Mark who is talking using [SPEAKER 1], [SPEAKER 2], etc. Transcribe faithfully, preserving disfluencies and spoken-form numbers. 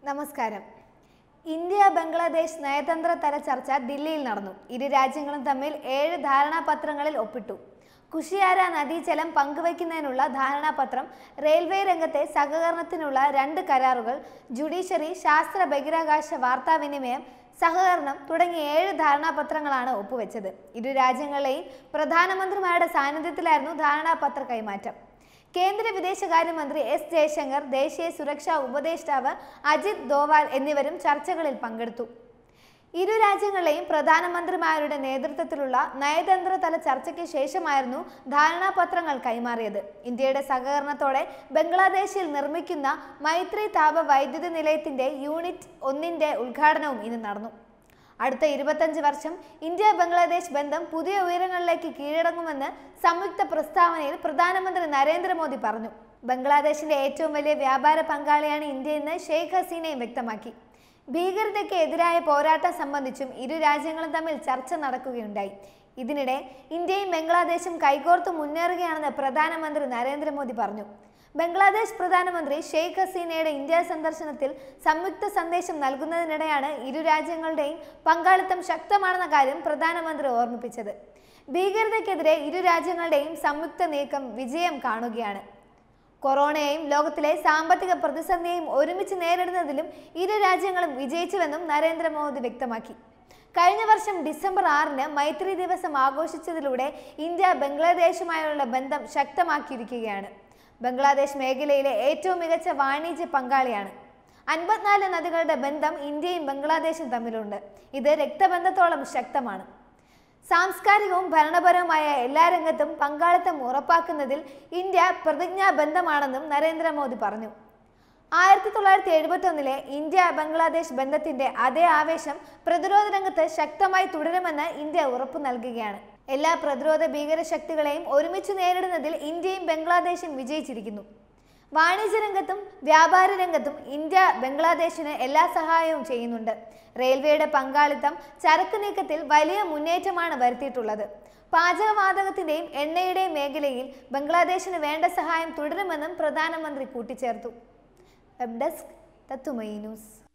[SPEAKER 1] നമസ്കാരം. ഇന്ത്യ ബംഗ്ലാദേശ് നയതന്ത്ര തല ചർച്ച ദില്ലിയിൽ നടന്നു. ഇരു രാജ്യങ്ങളും തമ്മിൽ ഏഴ് ധാരണാപത്രങ്ങളിൽ ഒപ്പിട്ടു. കുഷിയാര നദീജലം പങ്കുവയ്ക്കുന്നതിനുള്ള ധാരണാപത്രം, റെയിൽവേ രംഗത്തെ സഹകരണത്തിനുള്ള രണ്ട് കരാറുകൾ, ജുഡീഷ്യറി, ശാസ്ത്ര ബഹിരാകാശ വാർത്താവിനിമയം, സഹകരണം തുടങ്ങിയ ഏഴ് ധാരണാപത്രങ്ങളാണ് ഒപ്പുവെച്ചത്. ഇരു രാജ്യങ്ങളിലെയും പ്രധാനമന്ത്രിമാരുടെ സാന്നിധ്യത്തിലായിരുന്നു ധാരണാപത്ര കൈമാറ്റം. കേന്ദ്ര വിദേശകാര്യമന്ത്രി എസ് ജയശങ്കർ, ദേശീയ സുരക്ഷാ ഉപദേഷ്ടാവ് അജിത് ദോവാൽ എന്നിവരും ചർച്ചകളിൽ പങ്കെടുത്തു. ഇരു രാജ്യങ്ങളിലെയും പ്രധാനമന്ത്രിമാരുടെ നേതൃത്വത്തിലുള്ള നയതന്ത്ര തല ചർച്ചയ്ക്ക് ശേഷമായിരുന്നു ധാരണാപത്രങ്ങൾ കൈമാറിയത്. ഇന്ത്യയുടെ സഹകരണത്തോടെ ബംഗ്ലാദേശിൽ നിർമ്മിക്കുന്ന മൈത്രി താപ വൈദ്യുത നിലയത്തിന്റെ യൂണിറ്റ് ഒന്നിന്റെ ഉദ്ഘാടനവും ഇന്ന് നടന്നു. അടുത്ത ഇരുപത്തഞ്ച് വർഷം ഇന്ത്യ ബംഗ്ലാദേശ് ബന്ധം പുതിയ ഉയരങ്ങളിലേക്ക് കീഴടങ്ങുമെന്ന് സംയുക്ത പ്രസ്താവനയിൽ പ്രധാനമന്ത്രി നരേന്ദ്രമോദി പറഞ്ഞു. ബംഗ്ലാദേശിന്റെ ഏറ്റവും വലിയ വ്യാപാര പങ്കാളിയാണ് ഇന്ത്യയെന്ന് ഷെയ്ഖ് ഹസീനയും വ്യക്തമാക്കി. ഭീകരതയ്ക്ക് എതിരായ പോരാട്ടം സംബന്ധിച്ചും ഇരു രാജ്യങ്ങളും തമ്മിൽ ചർച്ച നടക്കുകയുണ്ടായി. ഇതിനിടെ ഇന്ത്യയും ബംഗ്ലാദേശും കൈകോർത്ത് മുന്നേറുകയാണെന്ന് പ്രധാനമന്ത്രി നരേന്ദ്രമോദി പറഞ്ഞു. ബംഗ്ലാദേശ് പ്രധാനമന്ത്രി ഷെയ്ഖ് ഹസീനയുടെ ഇന്ത്യ സന്ദർശനത്തിൽ സംയുക്ത സന്ദേശം നൽകുന്നതിനിടെയാണ് ഇരു രാജ്യങ്ങളുടെയും പങ്കാളിത്തം ശക്തമാണെന്ന കാര്യം പ്രധാനമന്ത്രി ഓർമ്മിപ്പിച്ചത്. ഭീകരതയ്ക്കെതിരെ ഇരു രാജ്യങ്ങളുടെയും സംയുക്ത നീക്കം വിജയം കാണുകയാണ്. കൊറോണയെയും ലോകത്തിലെ സാമ്പത്തിക പ്രതിസന്ധിയെയും ഒരുമിച്ച് നേരിടുന്നതിലും ഇരു രാജ്യങ്ങളും വിജയിച്ചുവെന്നും നരേന്ദ്രമോദി വ്യക്തമാക്കി. കഴിഞ്ഞ വർഷം ഡിസംബർ ആറിന് മൈത്രി ദിവസം ആഘോഷിച്ചതിലൂടെ ഇന്ത്യ ബംഗ്ലാദേശുമായുള്ള ബന്ധം ശക്തമാക്കിയിരിക്കുകയാണ്. ബംഗ്ലാദേശ് മേഖലയിലെ ഏറ്റവും മികച്ച വാണിജ്യ പങ്കാളിയാണ്. അൻപത്തിനാല് നദികളുടെ ബന്ധം ഇന്ത്യയും ബംഗ്ലാദേശും തമ്മിലുണ്ട്. ഇത് രക്തബന്ധത്തോളം ശക്തമാണ്. സാംസ്കാരികവും ഭരണപരവുമായ എല്ലാ രംഗത്തും പങ്കാളിത്തം ഉറപ്പാക്കുന്നതിൽ ഇന്ത്യ പ്രതിജ്ഞാബദ്ധമാണെന്നും നരേന്ദ്രമോദി പറഞ്ഞു. ആയിരത്തി തൊള്ളായിരത്തി എഴുപത്തി ഒന്നിലെ ഇന്ത്യ ബംഗ്ലാദേശ് ബന്ധത്തിന്റെ അതേ ആവേശം പ്രതിരോധ രംഗത്ത് ശക്തമായി തുടരുമെന്ന് ഇന്ത്യ ഉറപ്പു നൽകുകയാണ്. എല്ലാ പ്രതിരോധ ഭീകരശക്തികളെയും ഒരുമിച്ച് നേരിടുന്നതിൽ ഇന്ത്യയും ബംഗ്ലാദേശും വിജയിച്ചിരിക്കുന്നു. വാണിജ്യ രംഗത്തും വ്യാപാര രംഗത്തും ഇന്ത്യ ബംഗ്ലാദേശിന് എല്ലാ സഹായവും ചെയ്യുന്നുണ്ട്. റെയിൽവേയുടെ പങ്കാളിത്തം ചരക്ക് നീക്കത്തിൽ വലിയ മുന്നേറ്റമാണ് വരുത്തിയിട്ടുള്ളത്. പാചകവാതകത്തിന്റെയും എണ്ണയുടെയും മേഖലയിൽ ബംഗ്ലാദേശിന് വേണ്ട സഹായം തുടരുമെന്നും പ്രധാനമന്ത്രി കൂട്ടിച്ചേർത്തു. Web desk, Tathvamayi news.